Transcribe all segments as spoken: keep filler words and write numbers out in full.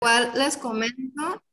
Igual les comento,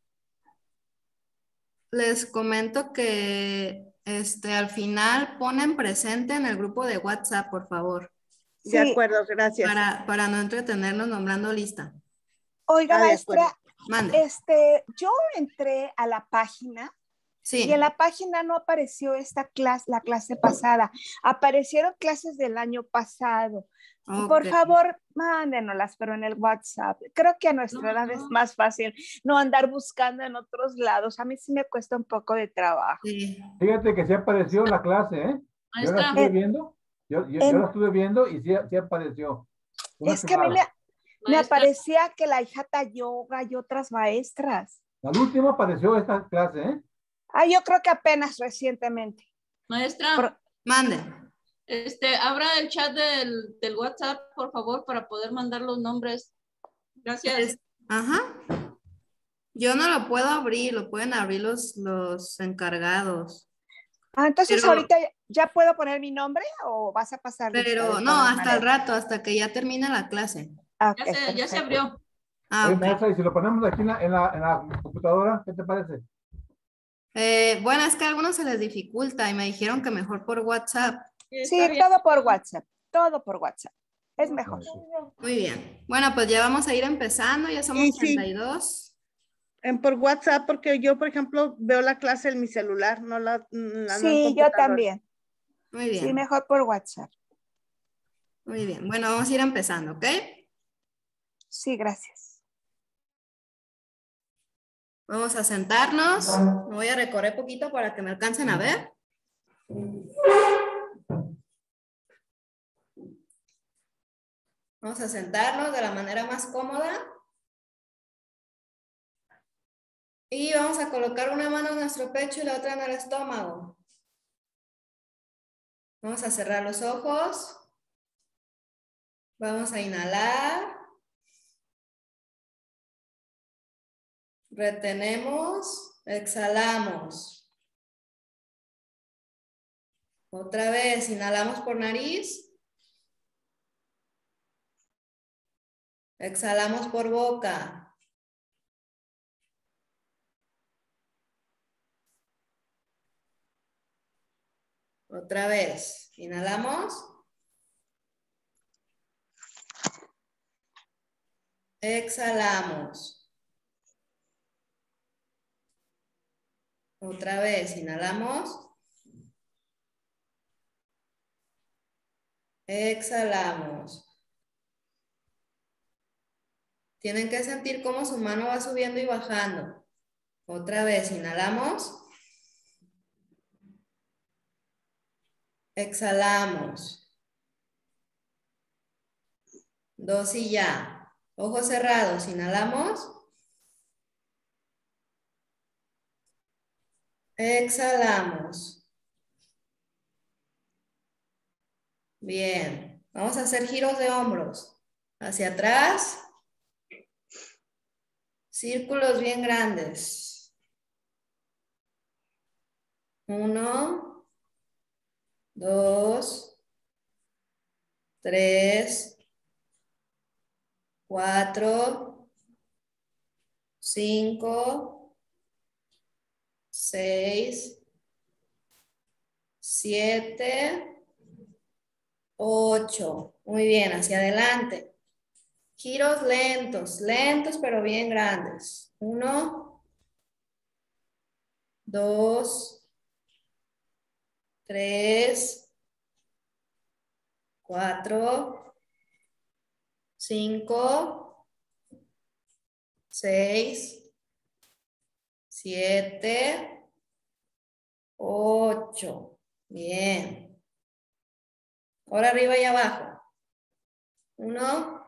les comento que este, al final ponen presente en el grupo de WhatsApp, por favor, De Sí, acuerdo, gracias. para, para no entretenernos nombrando lista. oiga, Ah, de acuerdo. maestra, Mande. este, yo entré a la página y en Sí. la página no apareció esta clase, la clase pasada. Aparecieron clases del año pasado. Por Ok. favor, mándenoslas, pero en el WhatsApp. Creo que a nuestra edad es más fácil no andar buscando en otros lados. A mí sí me cuesta un poco de trabajo. Sí. Fíjate que sí apareció la clase, ¿eh? Yo la Maestra. estuve En- viendo, yo, yo, yo en- la estuve viendo y sí, sí apareció. Una es que a mí me, chulada. me Maestra. aparecía que la hijata yoga y otras maestras. Al último apareció esta clase, ¿eh? Ah, yo creo que apenas recientemente. Maestra, Por- Mande. este, abra el chat del, del WhatsApp, por favor, para poder mandar los nombres. Gracias. Es- Ajá. Yo no lo puedo abrir, lo pueden abrir los, los encargados. Ah, entonces Pero- ahorita ya, ya puedo poner mi nombre o vas a pasar lista Pero de no, todas hasta el maneras? rato, hasta que ya termine la clase. Ah, Ya ok, se, ya se perfecto. abrió. Ah, Oye, ok. maestra, y si lo ponemos aquí en la, en la, en la computadora, ¿qué te parece? Eh, bueno, es que a algunos se les dificulta y me dijeron que mejor por WhatsApp. Sí, está Sí, bien. todo por WhatsApp, todo por WhatsApp. Es mejor. Muy bien. Bueno, pues ya vamos a ir empezando, ya somos Sí, sí. treinta y dos. En por WhatsApp, porque yo, por ejemplo, veo la clase en mi celular, no la, la no en Sí, yo computadora. también. Muy Sí, bien, mejor por WhatsApp. muy bien. Bueno, vamos a ir empezando, ¿ok? Sí, gracias. Vamos a sentarnos. Me voy a recorrer poquito para que me alcancen a ver. Vamos a sentarnos de la manera más cómoda. Y vamos a colocar una mano en nuestro pecho y la otra en el estómago. Vamos a cerrar los ojos. Vamos a inhalar. Retenemos. Exhalamos. Otra vez, inhalamos por nariz. Exhalamos por boca. Otra vez, inhalamos. Exhalamos. Otra vez, inhalamos. Exhalamos. Tienen que sentir cómo su mano va subiendo y bajando. Otra vez, inhalamos. Exhalamos. Dos y ya. Ojos cerrados, inhalamos. Exhalamos. Bien. Vamos a hacer giros de hombros. Hacia atrás. Círculos bien grandes. Uno. Dos. Tres. Cuatro. Cinco. Seis. Siete. Ocho. Muy bien, hacia adelante. Giros lentos, lentos pero bien grandes. Uno, dos, tres, cuatro, cinco, seis, siete, ocho. Bien. Ahora arriba y abajo. Uno,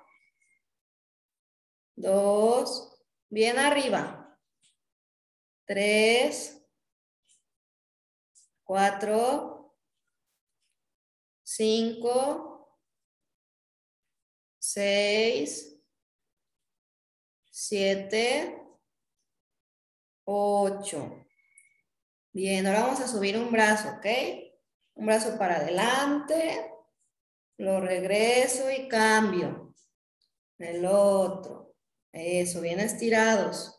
dos, bien arriba. Tres, cuatro, cinco, seis, siete, ocho. Bien, ahora vamos a subir un brazo, ¿ok? Un brazo para adelante. Lo regreso y cambio. El otro. Eso, bien estirados.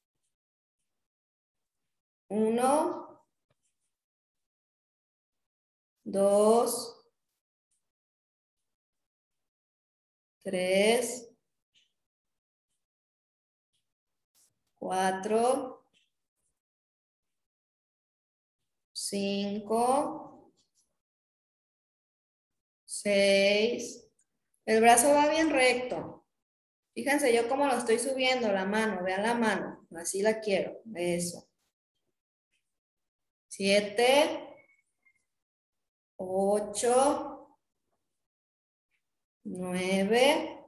Uno, dos, tres, cuatro, cinco, seis. El brazo va bien recto. Fíjense yo cómo lo estoy subiendo, la mano, vean la mano, así la quiero, eso. Siete, ocho, nueve,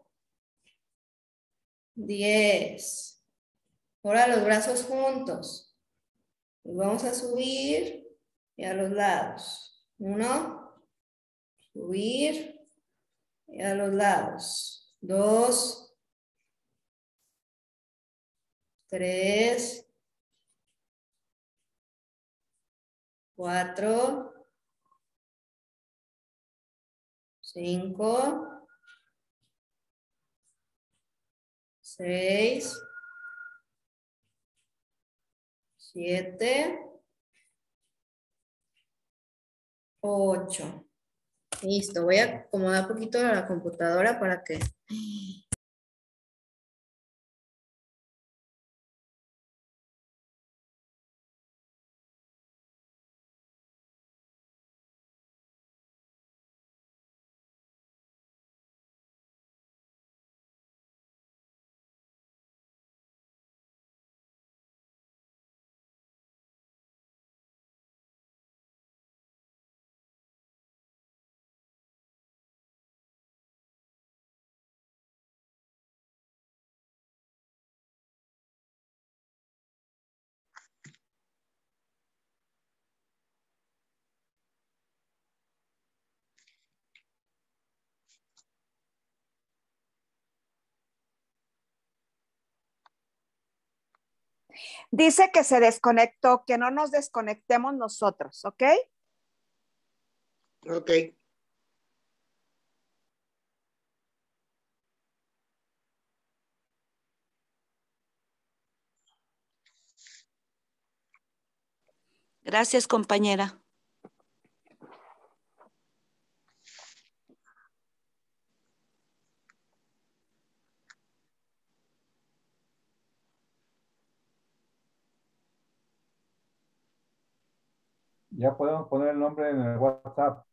diez. Ahora los brazos juntos. Los vamos a subir y a los lados. Uno, subir y a los lados. Dos, tres, cuatro, cinco, seis, siete, ocho. Listo, voy a acomodar un poquito la computadora para que... Dice que se desconectó, que no nos desconectemos nosotros, ¿ok? Ok. Gracias, compañera. Ya podemos poner el nombre en el WhatsApp.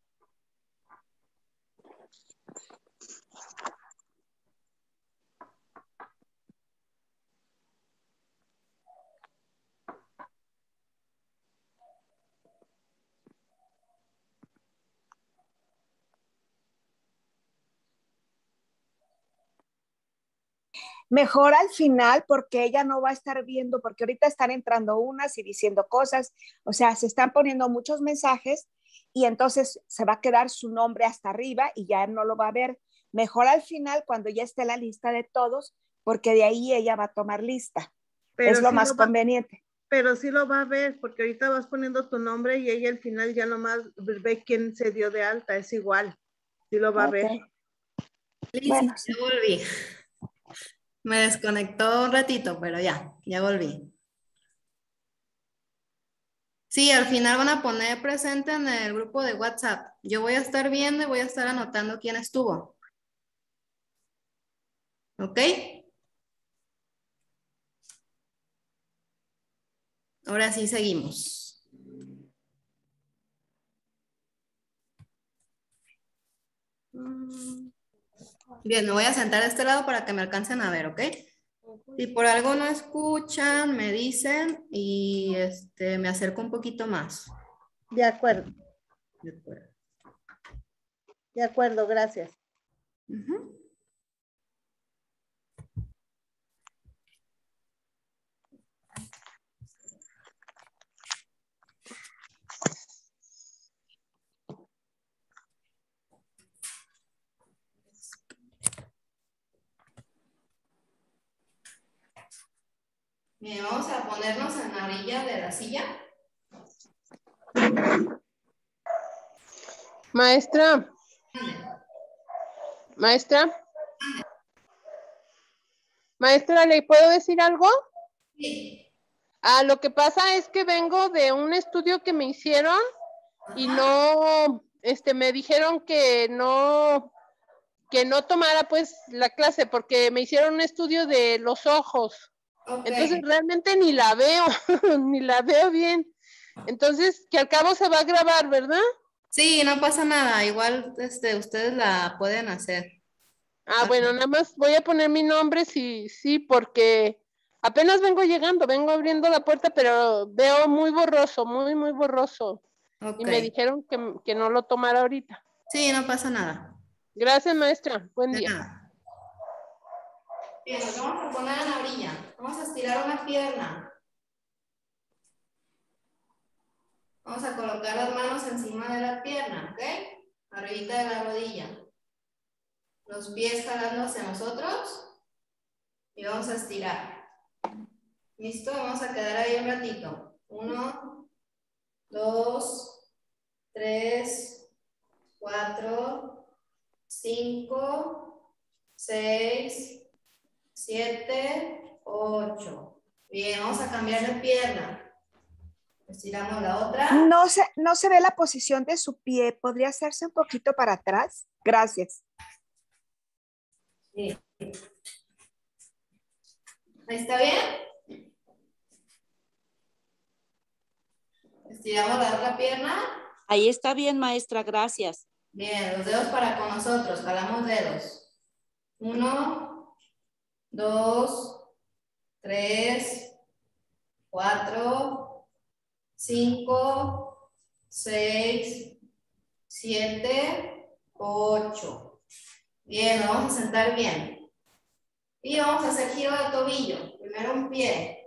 Mejor al final porque ella no va a estar viendo, porque ahorita están entrando unas y diciendo cosas, o sea, se están poniendo muchos mensajes y entonces se va a quedar su nombre hasta arriba y ya no lo va a ver. Mejor al final cuando ya esté la lista de todos, porque de ahí ella va a tomar lista. Pero es lo sí más lo va- conveniente. Pero sí lo va a ver, porque ahorita vas poniendo tu nombre y ella al final ya nomás ve quién se dio de alta, es igual. Sí lo va a ver. Ok. Listo, Bueno, ya sí. volví. Me desconectó un ratito, pero ya, ya volví. Sí, al final van a poner presente en el grupo de WhatsApp. Yo voy a estar viendo y voy a estar anotando quién estuvo. ¿Ok? Ahora sí seguimos. Bien, me voy a sentar a este lado para que me alcancen a ver, ¿ok? Si por algo no escuchan, me dicen y este, me acerco un poquito más. De acuerdo, De acuerdo. de acuerdo, gracias. Ujú. Bien, vamos a ponernos en la orilla de la silla. Maestra, maestra, Maestra, ¿le puedo decir algo? Sí. Ah, lo que pasa es que vengo de un estudio que me hicieron y no, este, me dijeron que no, que no tomara pues la clase porque me hicieron un estudio de los ojos. Okay. Entonces realmente ni la veo, ni la veo bien. Entonces, que al cabo se va a grabar, ¿verdad? Sí, no pasa nada. Igual este, ustedes la pueden hacer. Ah, bueno, nada más voy a poner mi nombre, sí, sí, porque apenas vengo llegando, vengo abriendo la puerta, pero veo muy borroso, muy, muy borroso. Okay. Y me dijeron que, que no lo tomara ahorita. Sí, no pasa nada. Gracias, maestra. Buen De día. nada. Bien, nos vamos a poner en la orilla. Vamos a estirar una pierna. Vamos a colocar las manos encima de la pierna, ¿ok? Arribita de la rodilla. Los pies jalando hacia nosotros. Y vamos a estirar. ¿Listo? Vamos a quedar ahí un ratito. Uno, dos, tres, cuatro, cinco, seis, siete, ocho. Bien, vamos a cambiar de pierna. Estiramos la otra. No se, no se ve la posición de su pie. ¿Podría hacerse un poquito para atrás? Gracias. Sí. ¿Ahí está bien? Estiramos la otra pierna. Ahí está bien, maestra, gracias. Bien, los dedos para con nosotros. Jalamos dedos. Uno, dos, tres, cuatro, cinco, seis, siete, ocho. Bien, nos vamos a sentar bien. Y vamos a hacer giro de tobillo. Primero un pie.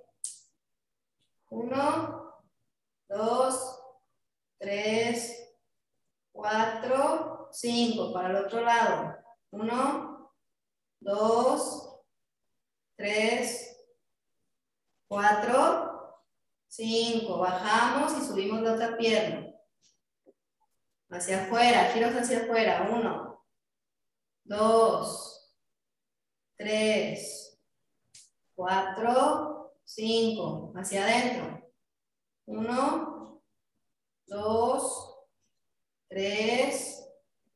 Uno, dos, tres, cuatro, cinco. Para el otro lado. Uno, dos, tres, cuatro, cinco. Bajamos y subimos la otra pierna. Hacia afuera, giros hacia afuera. Uno, dos, tres, cuatro, cinco. Hacia adentro. Uno, dos, tres,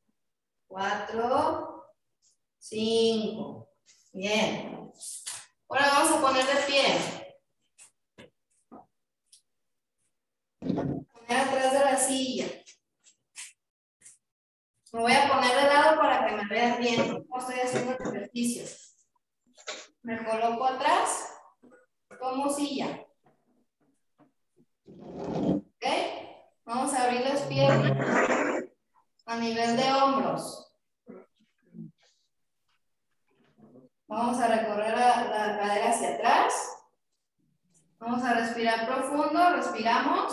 cuatro, cinco. Bien. Ahora vamos a poner de pie. Poner atrás de la silla. Me voy a poner de lado para que me vean bien. No estoy haciendo el ejercicio. Me coloco atrás como silla. ¿Ok? Vamos a abrir las piernas a nivel de hombros. Vamos a recorrer la, la cadera hacia atrás. Vamos a respirar profundo. Respiramos.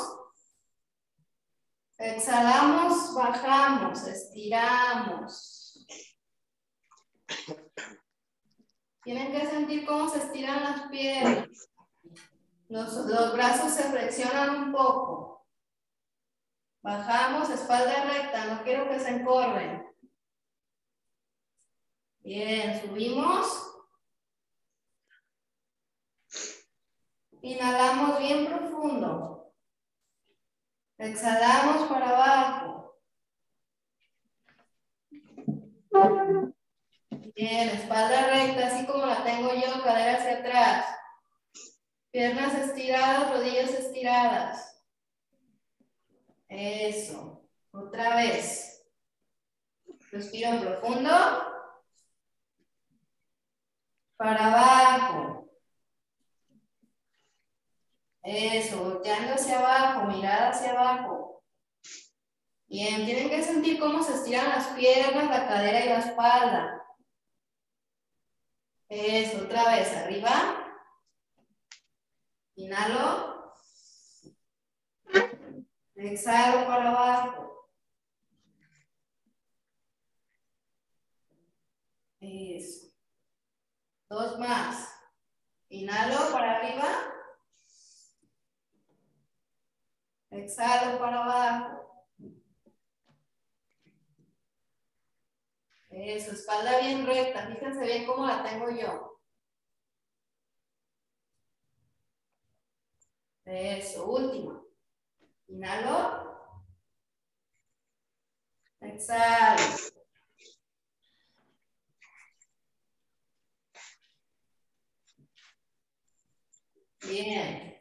Exhalamos, bajamos, estiramos. Tienen que sentir cómo se estiran las piernas. Los, los brazos se flexionan un poco. Bajamos, espalda recta, no quiero que se encorven. Bien, subimos. Inhalamos bien profundo. Exhalamos para abajo. Bien, espalda recta, así como la tengo yo, cadera hacia atrás. Piernas estiradas, rodillas estiradas. Eso. Otra vez. Respiro profundo. Para abajo. Eso, volteando hacia abajo, mirada hacia abajo. Bien, tienen que sentir cómo se estiran las piernas, la cadera y la espalda. Eso, otra vez, arriba. Inhalo. Exhalo para abajo. Eso. Dos más. Inhalo para arriba. Exhalo para abajo. Eso, espalda bien recta. Fíjense bien cómo la tengo yo. Eso, último. Inhalo. Exhalo. Bien.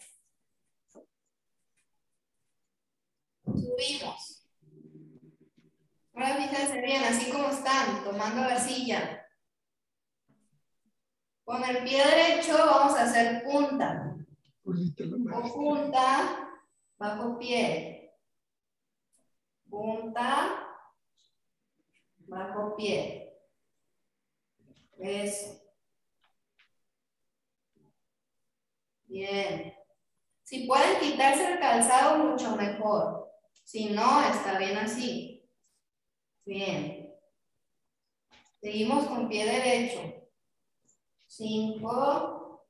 Subimos. Ahora fíjense bien, así como están, tomando la silla. Con el pie derecho vamos a hacer punta. O punta, bajo pie. Punta, bajo pie. Eso. Bien. Si pueden quitarse el calzado, mucho mejor. Si no, está bien así. Bien. Seguimos con pie derecho. Cinco.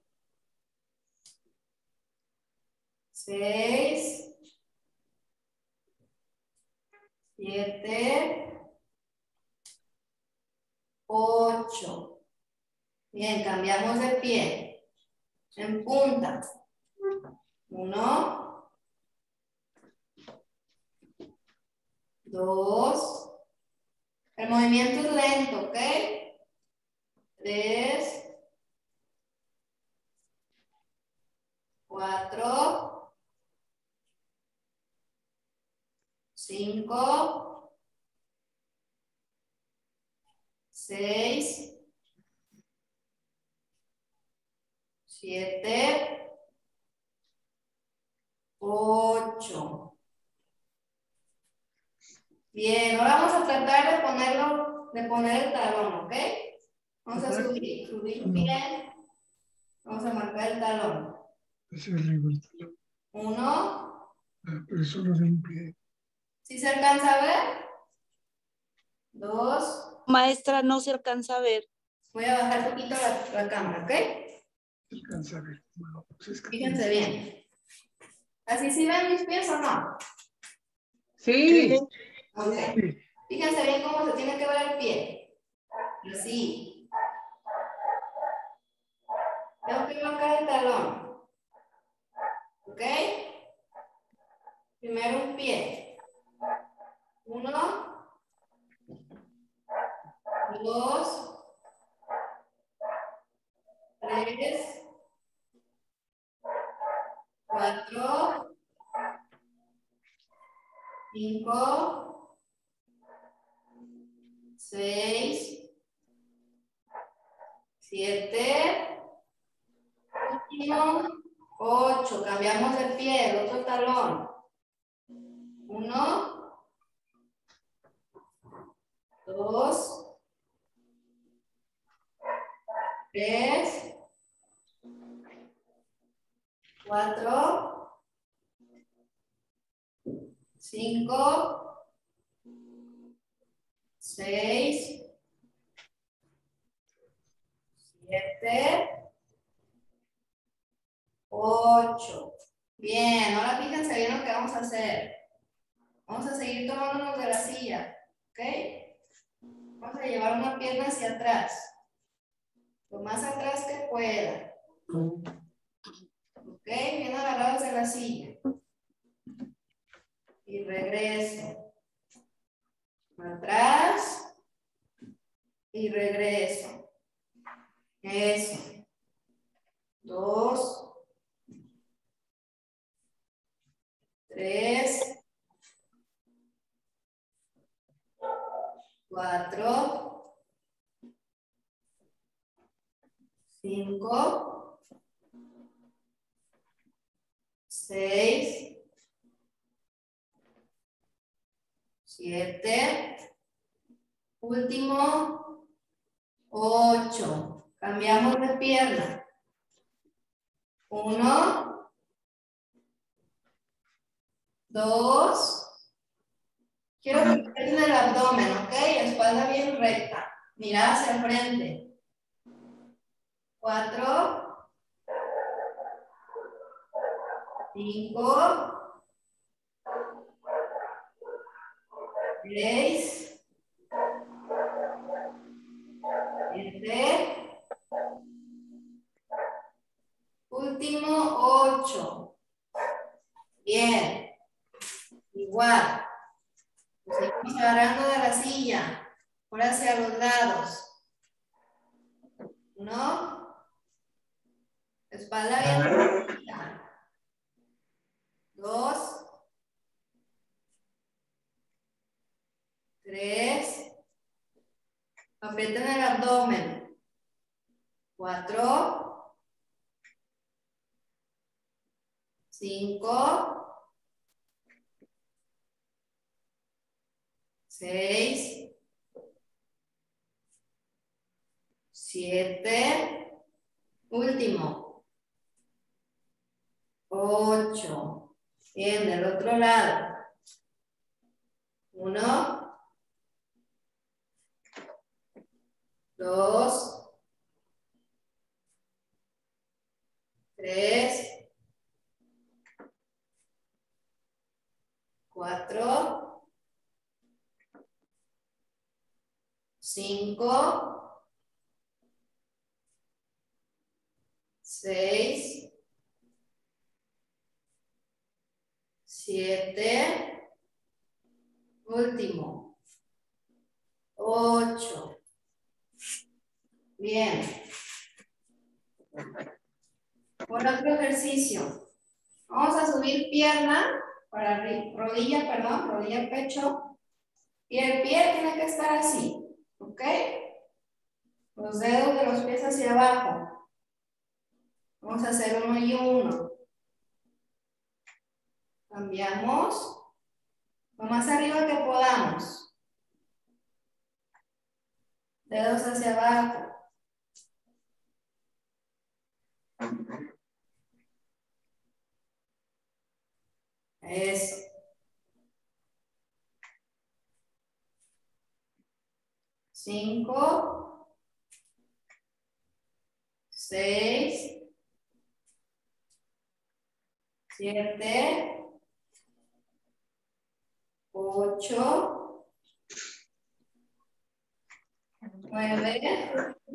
Seis. Siete. Ocho. Bien, cambiamos de pie. En punta. Uno. Dos. El movimiento es lento, ¿ok? Tres. Cuatro. Cinco. Seis. Siete. Ocho. Bien, ahora vamos a tratar de ponerlo, de poner el talón, ¿ok? Vamos a subir, subir bien. Vamos a marcar el talón. Uno. Pero solo de un pie. ¿Sí se alcanza a ver? Dos. Maestra, no se alcanza a ver. Voy a bajar un poquito la, la cámara, ¿ok? Se alcanza a ver. Bueno, pues es que Fíjense bien. ¿Así sí ven mis pies o no? Sí. Ok. Fíjense bien cómo se tiene que ver el pie. Así. Tengo que marcar el talón. ¿Ok? Primero un pie. Uno. Dos. Tres. Cuatro. Cinco. Seis. Siete. Último. Ocho. Cambiamos de pie, el otro talón. Uno. Dos. Tres. Cuatro. Cinco. Seis. Siete. Ocho. Bien, ahora fíjense bien lo que vamos a hacer. Vamos a seguir tomándonos de la silla. ¿Ok? Vamos a llevar una pierna hacia atrás. Lo más atrás que pueda. ¿Ok? Bien agarrados de la silla. Y regreso. Atrás. Y regreso. Eso. Dos. Tres. Cuatro. Cinco. Seis. Siete. Último. Ocho. Cambiamos de pierna. Uno. Dos. Quiero que estén el abdomen, ¿ok? Espalda bien recta. Mirada hacia el frente. Cuatro. Cinco. Seis. Siete. Último, ocho. Bien. Igual. Nos seguimos agarrando de la silla. Ahora hacia los lados. Uno. Espalda bien. Dos. Tres. Aprieten el abdomen. Cuatro. Cinco. Seis. Siete. Último. Ocho. Bien, del otro lado. Uno. Dos. Tres. Cuatro. Cinco. Seis. Siete. Último. Ocho. Bien. Por otro ejercicio. Vamos a subir pierna, para rodilla, perdón, rodilla, pecho. Y el pie tiene que estar así. ¿Ok? Los dedos de los pies hacia abajo. Vamos a hacer uno y uno. Cambiamos. Lo más arriba que podamos. Dedos hacia abajo. Eso. Cinco. Seis. Siete. Ocho. Nueve.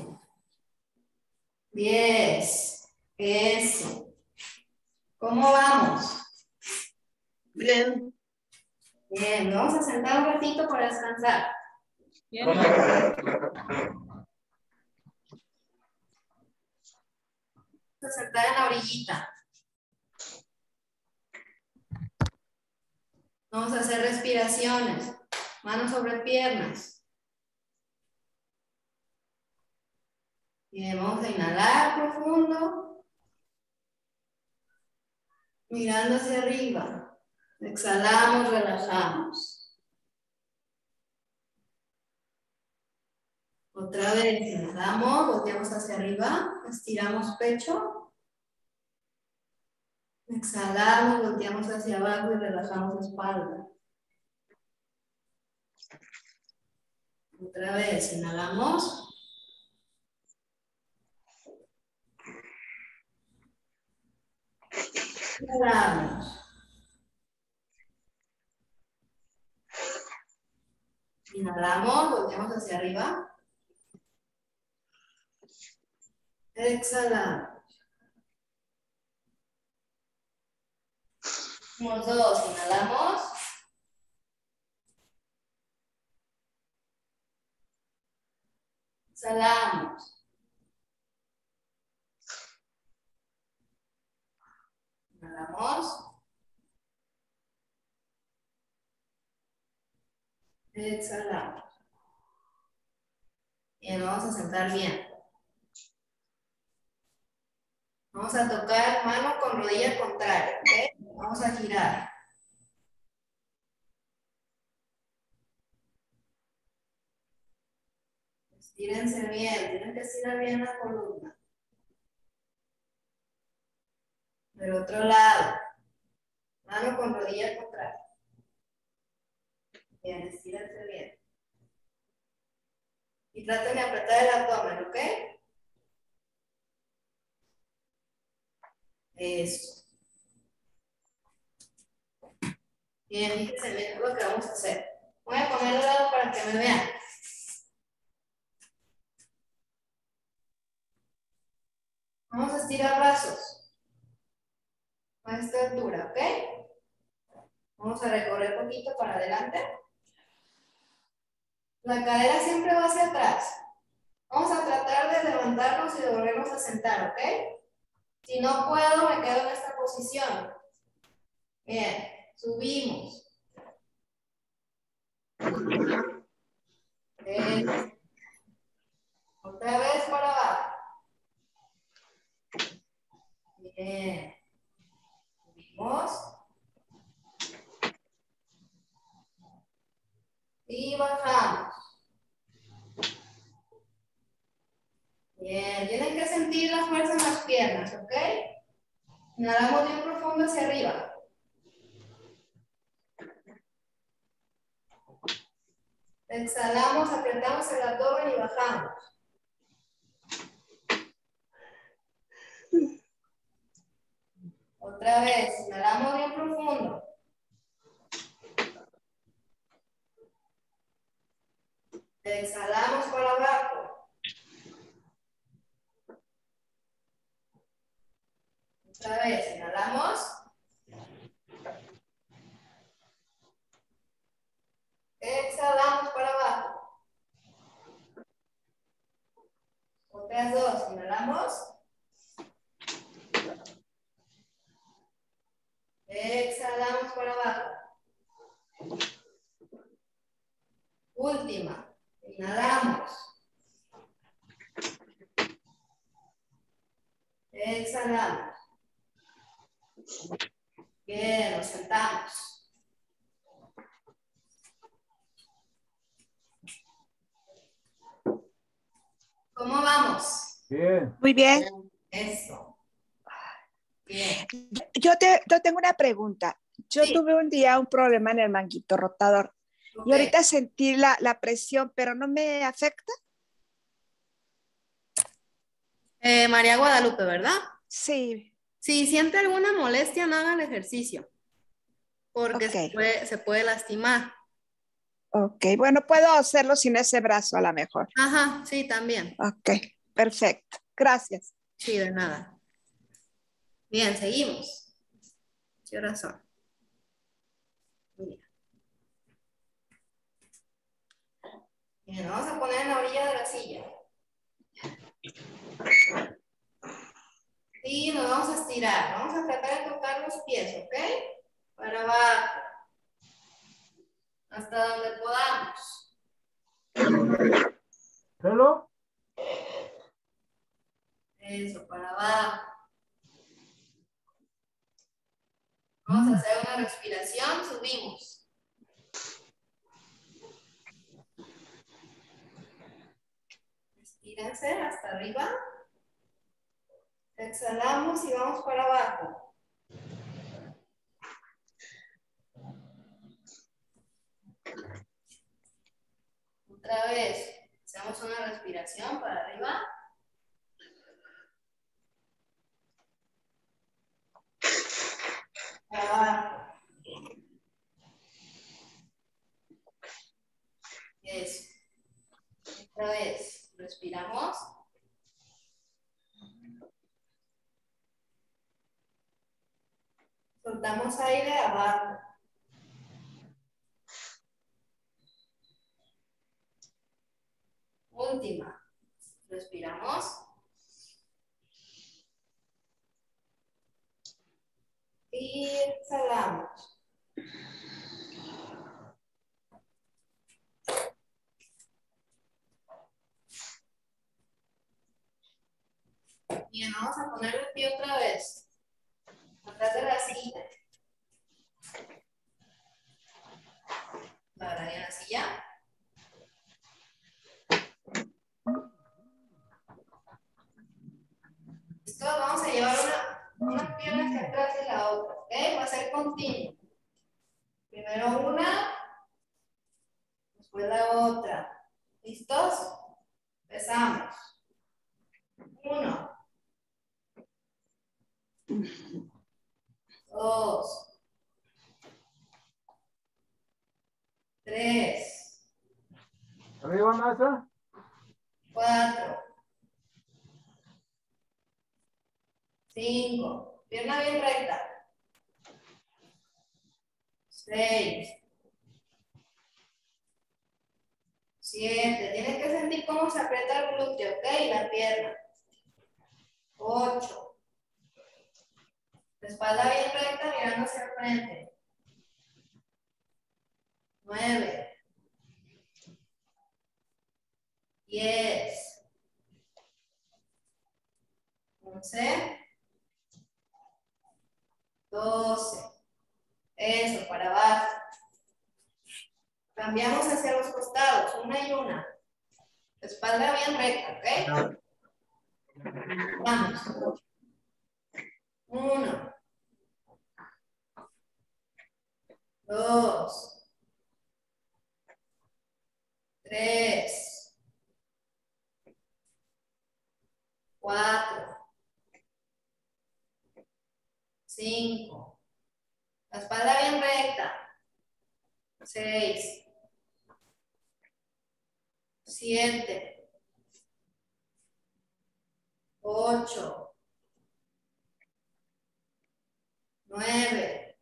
Diez. Eso. ¿Cómo vamos? Bien. Bien, nos vamos a sentar un ratito para descansar. Bien. Vamos a sentar en la orillita. Vamos a hacer respiraciones. Manos sobre piernas. Bien, vamos a inhalar profundo. Mirando hacia arriba. Exhalamos, relajamos. Otra vez, inhalamos, volteamos hacia arriba, estiramos pecho. Exhalamos, volteamos hacia abajo y relajamos espalda. Otra vez, inhalamos. Exhalamos. Inhalamos, volteamos hacia arriba. Exhalamos. Unos dos, inhalamos. Exhalamos. Inhalamos. Exhalamos. Bien, vamos a sentar bien. Vamos a tocar mano con rodilla contraria, ¿ok? Vamos a girar. Estírense bien, tienen que estirar bien la columna. Del otro lado. Mano con rodilla contraria. Bien, estírense bien. Y traten de apretar el abdomen, ¿ok? Eso. Bien, fíjense bien lo que vamos a hacer. Voy a poner de lado para que me vean. Vamos a estirar brazos. A esta altura, ¿ok? Vamos a recorrer poquito para adelante. La cadera siempre va hacia atrás. Vamos a tratar de levantarnos y de volvernos a sentar, ¿ok? Si no puedo, me quedo en esta posición. Bien, subimos. Bien. Otra vez para abajo. Bien. Subimos. Y bajamos. Bien, tienen que sentir la fuerza en las piernas, ¿ok? Inhalamos bien profundo hacia arriba. Exhalamos, apretamos el abdomen y bajamos. Otra vez, inhalamos bien profundo. Exhalamos para abajo. Otra vez, inhalamos. Exhalamos para abajo. Otras dos, inhalamos. Exhalamos para abajo. Última. Inhalamos. Exhalamos. Bien, nos sentamos. ¿Cómo vamos? Bien. Muy bien. Eso. Bien. Yo, te, yo tengo una pregunta. Yo Sí. tuve un día un problema en el manguito rotador Ok. y ahorita sentí la, la presión, pero no me afecta. Eh, María Guadalupe, ¿verdad? Sí. Si siente alguna molestia, no haga el ejercicio. Porque Ok. se, puede, se puede lastimar. Ok, bueno, puedo hacerlo sin ese brazo a lo mejor. Ajá, sí, también. Ok, perfecto. Gracias. Sí, de nada. Bien, seguimos. ¿Qué horas son? Mira. Bien, vamos a poner en la orilla de la silla. Y nos vamos a estirar. Vamos a tratar de tocar los pies, ¿ok? Para abajo. Hasta donde podamos. ¿Celo? Eso, para abajo. Vamos a hacer una respiración, subimos. Estírense hasta arriba. Exhalamos y vamos para abajo. Otra vez, hacemos una respiración para arriba. Para abajo. Eso. Otra vez, respiramos. Soltamos aire abajo. Última. Respiramos. Y exhalamos. Bien, vamos a poner el pie otra vez. Atrás de la silla. Ahora en la silla. Listo, vamos a llevar una, una pierna hacia atrás y la otra, ¿ok? Va a ser continuo. Primero una, después la otra. ¿Listos? Empezamos. Uno. Dos. Tres. ¿Arriba, maestra? Cuatro. Cinco. Pierna bien recta. seis, siete. Tienes que sentir cómo se aprieta el glúteo, ¿ok? La pierna. ocho. La espalda bien recta, mirando hacia el frente. nueve. diez. once. doce. Eso, para abajo. Cambiamos hacia los costados, una y una. Espalda bien recta, ¿ok? Vamos. Uno. Dos. Tres. Cuatro. Cinco. La espalda bien recta. Seis. Siete. Ocho. Nueve.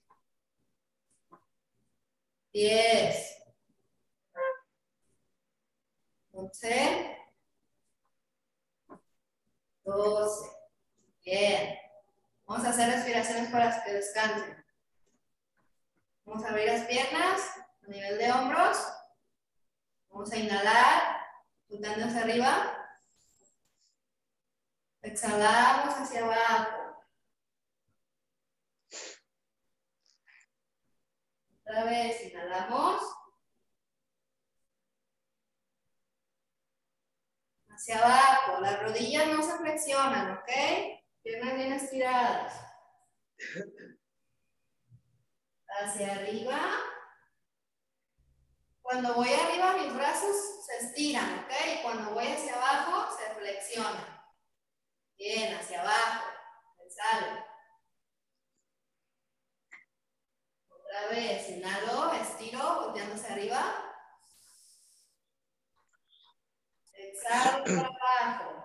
Diez. Once. Doce. Bien. Vamos a hacer respiraciones para que descansen. Vamos a abrir las piernas a nivel de hombros. Vamos a inhalar, puntando hacia arriba. Exhalamos hacia abajo. Otra vez, inhalamos. Hacia abajo. Las rodillas no se flexionan, ¿ok? Piernas bien estiradas. Hacia arriba. Cuando voy arriba, mis brazos se estiran, ¿ok? Y cuando voy hacia abajo, se flexionan. Bien, hacia abajo. Exhalo. Otra vez, inhalo, estiro, volteando hacia arriba. Exhalo para abajo.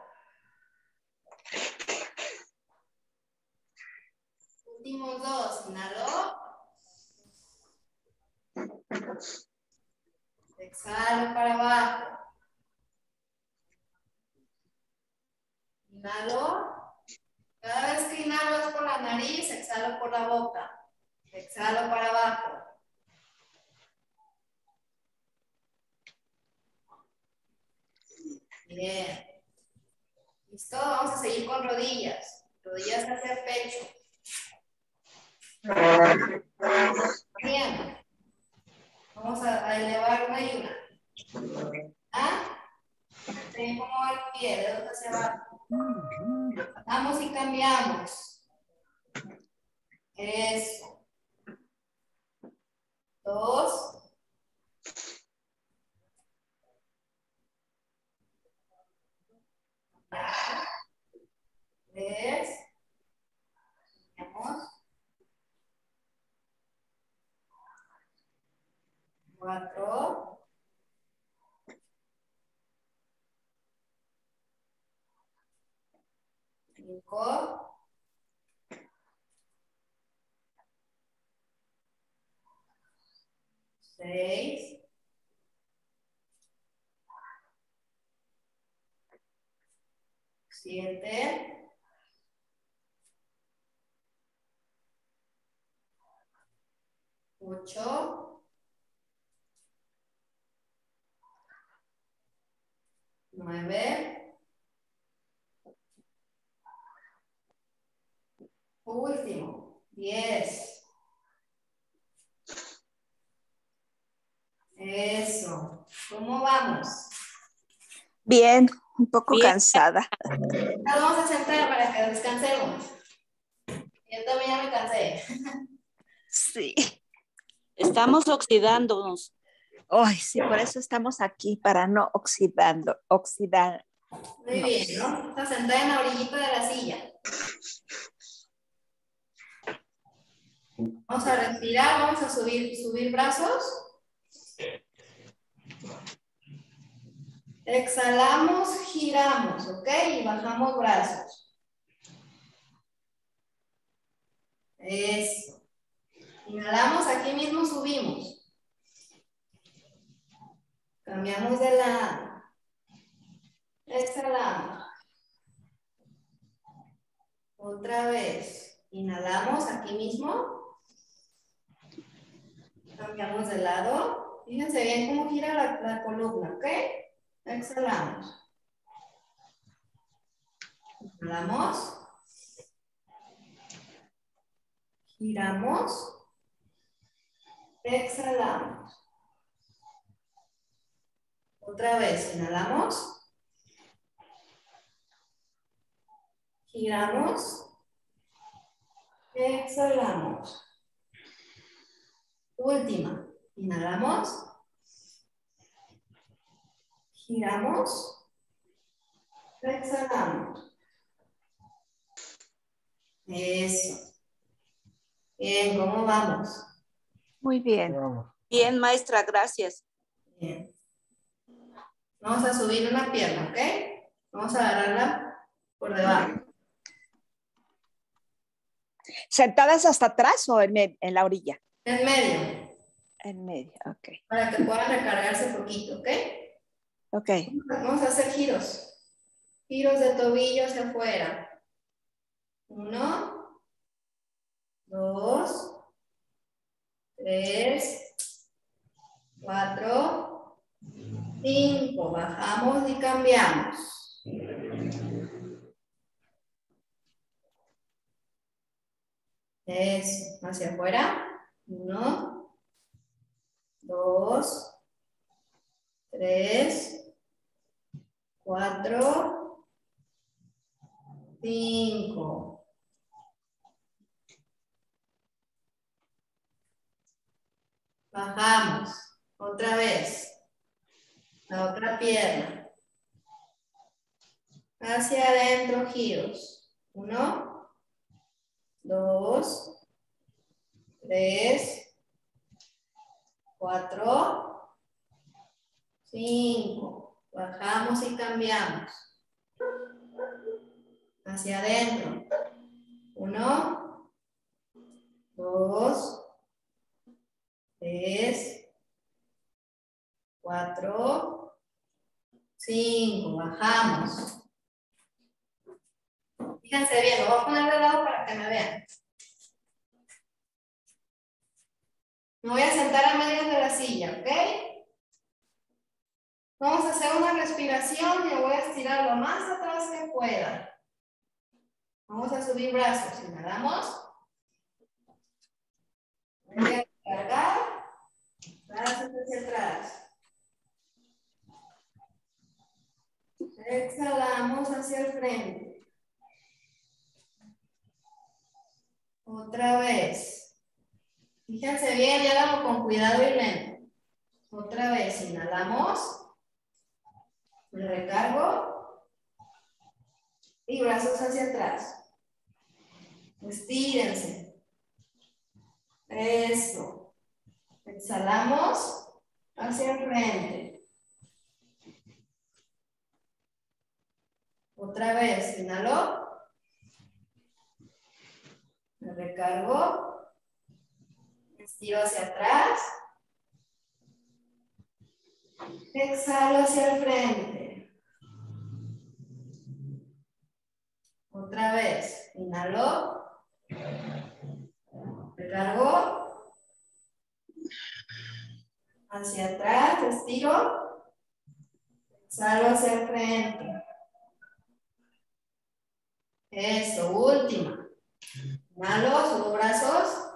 Últimos dos, inhalo. Exhalo para abajo. Inhalo. Cada vez que inhalo es por la nariz, exhalo por la boca. Exhalo para abajo. Bien. ¿Listo? Vamos a seguir con rodillas. Rodillas hacia el pecho. Bien. Vamos a, a elevar una y una. ¿Ah? Tengo como el pie, dedos hacia abajo. Vamos y cambiamos. Eso. Dos. Tres. Vamos. Cuatro. Cinco. Seis. Siete. Ocho. Nueve. Último. Diez. Eso. ¿Cómo vamos? Bien, un poco Bien. cansada. Nos vamos a sentar para que descansemos. Yo también ya me cansé. Sí. Estamos oxidándonos. Ay, sí, por eso estamos aquí, para no oxidando, oxidar. Muy No. bien, ¿no? Vamos a sentar en la orillita de la silla. Vamos a respirar, vamos a subir, subir brazos. Exhalamos, giramos, ¿ok? Y bajamos brazos. Eso. Inhalamos, aquí mismo subimos. Cambiamos de lado. Exhalamos. Otra vez. Inhalamos aquí mismo. Cambiamos de lado. Fíjense bien cómo gira la, la columna, ¿ok? Exhalamos. Inhalamos. Giramos. Exhalamos. Otra vez, inhalamos. Giramos. Exhalamos. Última. Inhalamos. Giramos. Exhalamos. Eso. Bien, ¿cómo vamos? Muy bien. Bien, maestra, gracias. Bien. Vamos a subir una pierna, ¿ok? Vamos a agarrarla por debajo. ¿Sentadas hasta atrás o en, me- en la orilla? En medio, En medio, ok. para que puedan recargarse poquito, ¿ok? Ok. Vamos a hacer giros. Giros de tobillo hacia afuera. Uno, dos, tres, cuatro, cinco. Bajamos y cambiamos. Eso, hacia afuera. Uno, dos, tres, cuatro, cinco. Bajamos. Otra vez. La otra pierna. Hacia adentro, giros. Uno, dos, tres, cuatro, cinco. Bajamos y cambiamos. Hacia adentro. Uno, dos, tres, cuatro, cinco. Bajamos. Fíjense bien, lo voy a poner de lado para que me vean. Me voy a sentar a medio de la silla, ¿ok? Vamos a hacer una respiración y me voy a estirar lo más atrás que pueda. Vamos a subir brazos. Inhalamos. Voy a cargar. Brazos hacia atrás. Exhalamos hacia el frente. Otra vez. Fíjense bien, y háganlo con cuidado y lento. Otra vez, inhalamos. Me recargo. Y brazos hacia atrás. Estírense. Eso. Exhalamos hacia el frente. Otra vez, inhalo. Me recargo. Estiro hacia atrás. Exhalo hacia el frente. Otra vez. Inhalo. Recargo. Hacia atrás. Estiro. Exhalo hacia el frente. Eso. Última. Inhalo, subo brazos.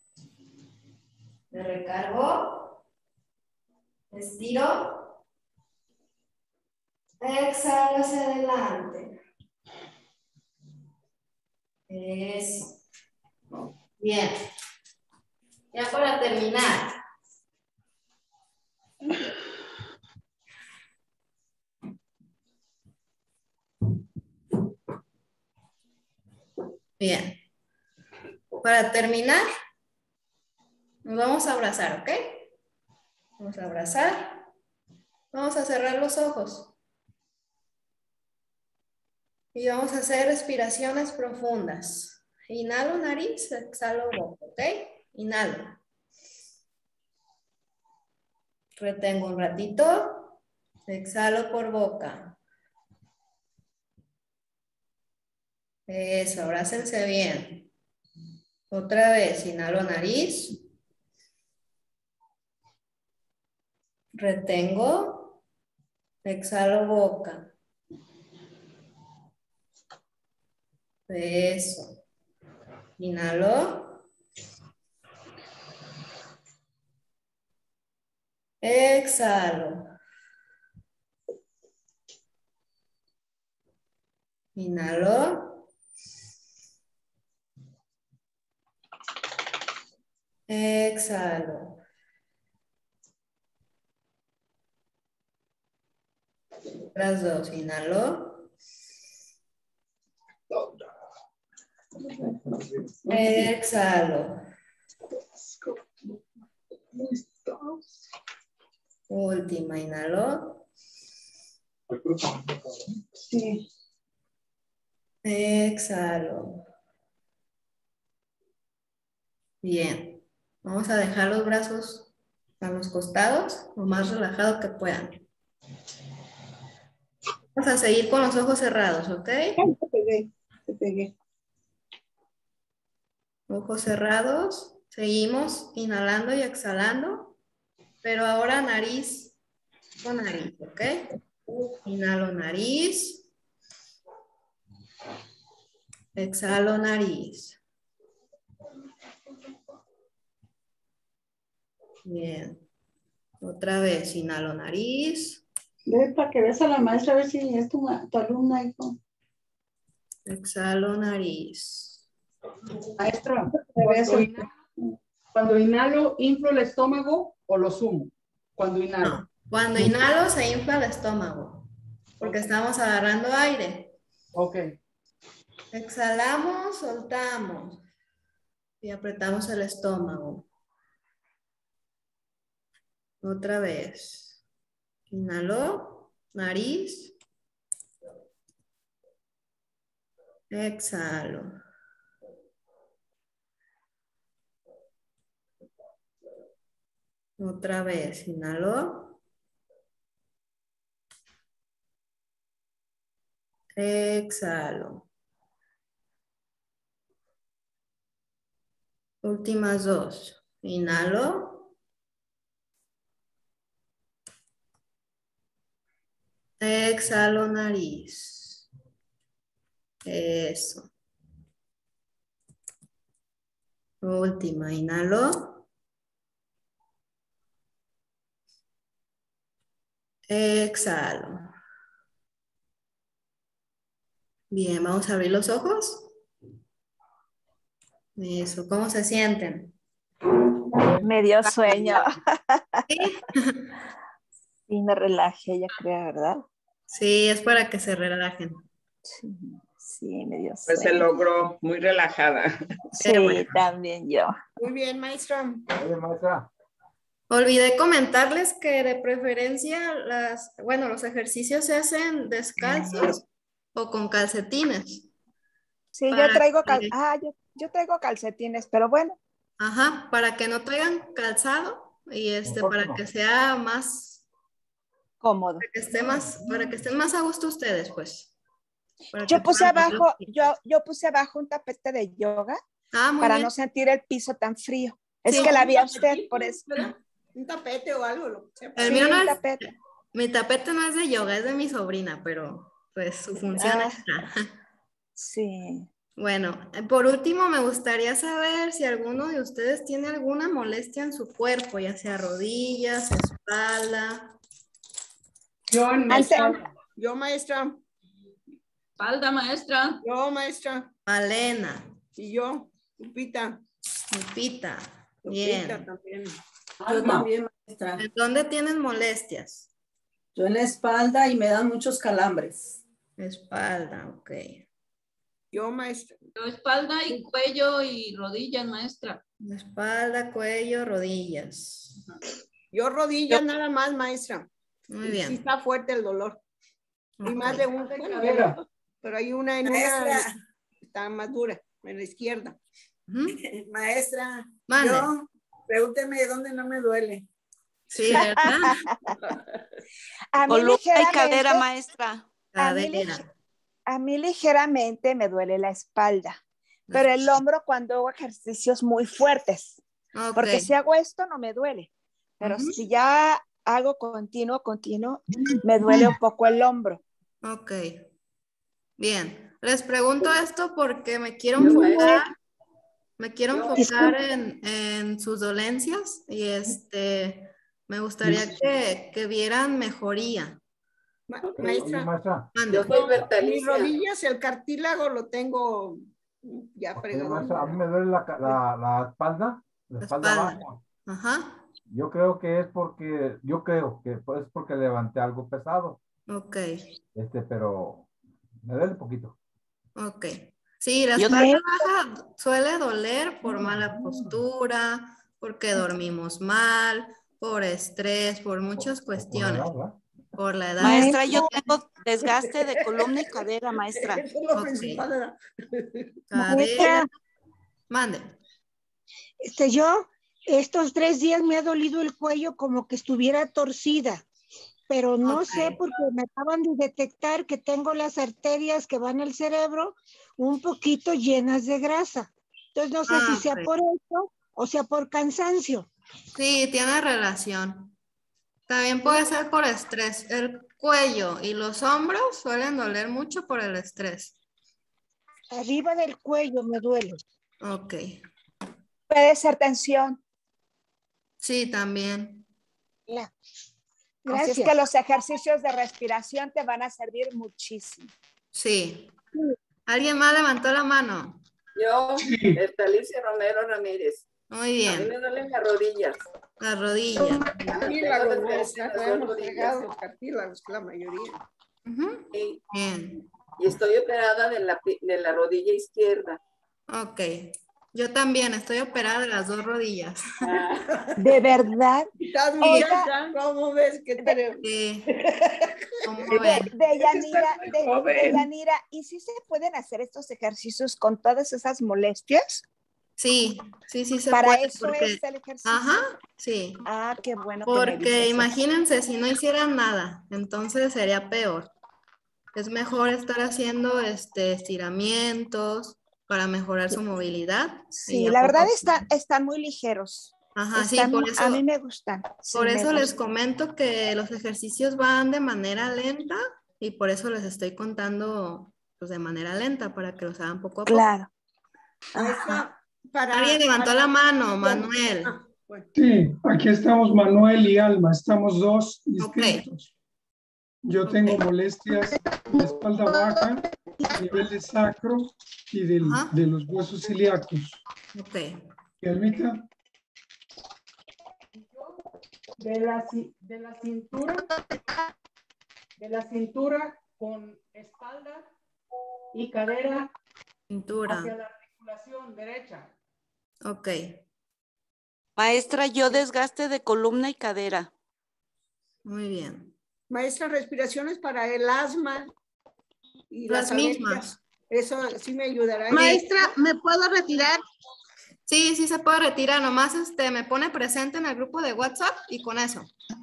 Me recargo. Estiro. Exhalo hacia adelante. Eso. Bien. Ya para terminar. Bien. Para terminar, nos vamos a abrazar, ¿ok? Vamos a abrazar. Vamos a cerrar los ojos. Y vamos a hacer respiraciones profundas. Inhalo nariz, exhalo boca, ¿ok? Inhalo. Retengo un ratito. Exhalo por boca. Eso, abrácense bien. Otra vez, inhalo nariz. Retengo. Exhalo boca. Eso. Inhalo. Exhalo. Inhalo. Exhalo. Las dos. Inhalo. Exhalo. Última. Inhalo. Sí. Exhalo. Bien. Vamos a dejar los brazos a los costados, lo más relajado que puedan. Vamos a seguir con los ojos cerrados, ¿ok? Te pegué, te pegué. Ojos cerrados. Seguimos inhalando y exhalando, pero ahora nariz con nariz, ¿ok? Inhalo nariz. Exhalo nariz. Bien. Otra vez, inhalo nariz. Ve para que veas a la maestra a ver si es tu, ma- tu alumna, hijo. Exhalo nariz. Maestra, Te ves cuando el- inhalo, cuando inhalo, ¿inflo el estómago o lo sumo? Cuando inhalo. No. Cuando inhalo se infla el estómago, porque estamos agarrando aire. Ok. Exhalamos, soltamos y apretamos el estómago. Otra vez. Inhalo, nariz. Exhalo. Otra vez, inhalo. Exhalo. Últimas dos. Inhalo. Exhalo nariz. Eso. Última, inhalo. Exhalo. Bien, vamos a abrir los ojos. Eso, ¿cómo se sienten? Me dio sueño. ¿Sí? Y me relajé, ya creo, ¿verdad? Sí, es para que se relajen. Sí, sí, me dio Pues se sueño. logró, muy relajada. Sí, Qué bueno. también yo. Muy bien, maestra. Oye, maestra. Olvidé comentarles que de preferencia las, bueno, los ejercicios se hacen descalzos o con calcetines. Sí, Para yo traigo cal que- ah, yo, yo traigo calcetines, pero bueno. Ajá, para que no traigan calzado y este, Mejor para que no. que sea más, Cómodo. para que esté más, para que estén más a gusto ustedes, pues. Para Yo que puse puedan- abajo, yo, yo puse abajo un tapete de yoga Ah, muy para bien. no sentir el piso tan frío. Es Sí. que la vi a usted, por eso. Un tapete o algo, lo que sea. El Sí, mío no un es- tapete. Mi tapete no es de yoga, es de mi sobrina, pero pues su función Ah. está. Sí. Bueno, eh, por último me gustaría saber si alguno de ustedes tiene alguna molestia en su cuerpo, ya sea rodillas, espalda. Yo en mi Ante- espalda. Yo, maestra. Espalda, maestra. Yo, maestra. Malena, Y yo, Lupita. Lupita. Lupita Bien. también. Yo Alma. también, maestra. ¿En dónde tienen molestias? Yo en la espalda y me dan muchos calambres. Espalda, ok. Yo, maestra. Yo espalda y cuello y rodillas, maestra. Espalda, cuello, rodillas. Yo rodillas nada más, maestra. Muy Y bien. sí está fuerte el dolor. Y Ok. más de una Cadera. pero hay una en una está más dura, en la izquierda. Ujú. Maestra, Mande. yo, pregúnteme dónde no me duele. Sí, ¿verdad? A mí Columna y cadera, ligeramente, maestra. a mí, Cadera. lige- a mí ligeramente me duele la espalda, pero el hombro cuando hago ejercicios muy fuertes, Ok. porque si hago esto no me duele, pero Ujú. si ya hago continuo, continuo, me duele un poco el hombro. Ok. Bien. Les pregunto esto porque me quiero enfocar, me quiero enfocar en, en sus dolencias y este, me gustaría que, que vieran mejoría. Ma- Oye, Maestra, maestra, Mande. Yo soy mis Bertalicia. rodillas, el cartílago lo tengo ya oye, fregado. maestra, a mí me duele la, ca- la, la espalda, la La espalda espalda. baja. Ajá. Yo creo que es porque, yo creo que es porque levanté algo pesado, Ok. este, pero me duele un poquito. Ok. Sí, la Yo- espalda baja suele doler por mala postura, porque dormimos mal, por estrés, por muchas Por la cuestiones. edad, ¿verdad? Por la edad. Maestra, yo tengo desgaste de columna y cadera, maestra. Eso es lo Ok. principal de la- Cadera. Mande. Este, yo estos tres días me ha dolido el cuello como que estuviera torcida, pero no Ok. sé porque me acaban de detectar que tengo las arterias que van al cerebro un poquito llenas de grasa. Entonces no sé Ah, si sea ok. por eso o sea por cansancio. Sí, tiene relación. También puede ser por estrés. El cuello y los hombros suelen doler mucho por el estrés. Arriba del cuello me duele. Ok. Puede ser tensión. Sí, también. Ya. Así Gracias. es que los ejercicios de respiración te van a servir muchísimo. Sí. ¿Alguien más levantó la mano? Yo, Sí. Bertalicia Romero Ramírez. Muy A mí bien. me duelen las rodillas. La rodilla. Cartílagos, Tengo maestra, desgaste en las dos traemos rodillas. fregados los cartílagos, la mayoría. Ujú. Y, Bien. y estoy operada de la, pi- de la rodilla izquierda. Ok. Yo también estoy operada de las dos rodillas. Ah, De verdad. ¿Estás Oiga, muchacha? ¿Cómo ves que te... Sí. ¿Cómo De, ven? de Yanira, muy de, joven. de Yanira, ¿y si se pueden hacer estos ejercicios con todas esas molestias? Sí, sí, sí se Para puede. eso Porque, es el ejercicio. ajá, sí. Ah, qué bueno que me Porque dices eso. imagínense si no hicieran nada, entonces sería peor. Es mejor estar haciendo este, estiramientos para mejorar su movilidad. y Sí, ya la poco a verdad poco. están, están muy ligeros. Ajá, sí, Están- por eso, a mí me gustan. Sí, por me eso les gustan. comento que los ejercicios van de manera lenta y por eso les estoy contando pues, de manera lenta para que los hagan poco a poco. Claro. Ajá. Maestra, para... Alguien levantó para- la mano, Manuel. Ah, bueno. Sí, aquí estamos Manuel y Alma, estamos dos Ok. inscritos. Yo Ok. tengo molestias de espalda baja, a nivel de sacro y del- Ajá. de los huesos ilíacos. Ok. ¿Y Almita? de la, ci- de la cintura, de la cintura con espalda y cadera Cintura. hacia la articulación derecha. Ok. Maestra, yo desgaste de columna y cadera. Muy bien. Maestra, respiraciones para el asma y Las alergias. mismas. Eso sí me ayudará. Maestra, ¿me puedo retirar? Sí, sí se puede retirar. Nomás este, me pone presente en el grupo de WhatsApp y con eso.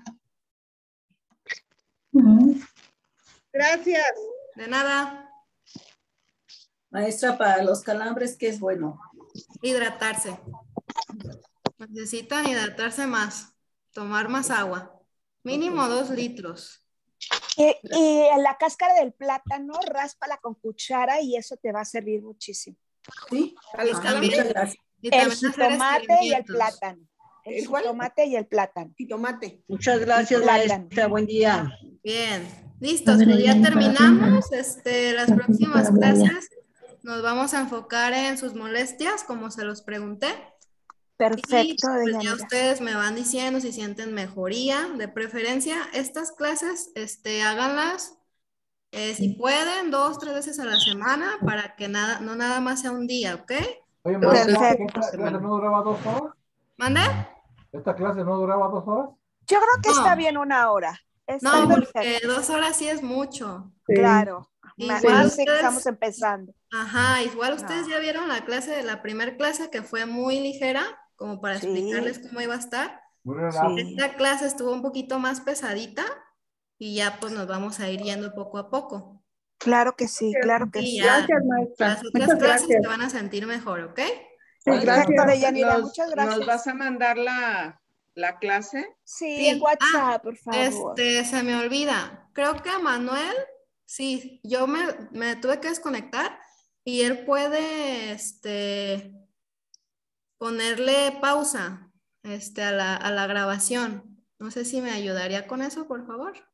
Gracias. De nada. Maestra, para los calambres, ¿qué es bueno? Hidratarse. Necesitan hidratarse más. Tomar más agua. Mínimo dos litros. Y, y en la cáscara del plátano, ráspala con cuchara y eso te va a servir muchísimo. Sí, ¿A los Y calambres? también, gracias. y El también hacer jitomate y el estiramientos. plátano. El ¿El cuál? jitomate y el plátano. Jitomate. Muchas gracias, Plátano. maestra. Buen día. Bien, listos, pues ya terminamos. Este, las próximas clases nos vamos a enfocar en sus molestias, como se los pregunté. Y Perfecto, pues doña ya Nira. ustedes me van diciendo si sienten mejoría. De preferencia, estas clases, este, háganlas, eh, si pueden, dos, tres veces a la semana, para que nada, no nada más sea un día, ¿ok? Oye, maestra, Perfecto. ¿esta clase no duraba dos horas? ¿Mande? ¿Esta clase no duraba dos horas? Yo creo que No. está bien una hora. Está No, perfecto. porque dos horas sí es mucho. Claro. Más Igual dice que ustedes- estamos empezando. Ajá, igual ustedes No. ya vieron la clase de la primera clase que fue muy ligera, como para Sí. explicarles cómo iba a estar. Muy relajado. Sí. Esta clase estuvo un poquito más pesadita y ya pues nos vamos a ir yendo poco a poco. Claro que sí, claro que Y sí. ya Gracias, maestra. las otras Muchas clases gracias. se van a sentir mejor, ¿ok? Perfecto, gracias. Deyanira, ¿Nos, muchas ¿Nos gracias. vas a mandar la, la clase? Sí, Sí. en WhatsApp, por favor. Este, se me olvida. Creo que a Manuel, sí, yo me, me tuve que desconectar y él puede, este, ponerle pausa, este, a la, a la grabación. No sé si me ayudaría con eso, por favor.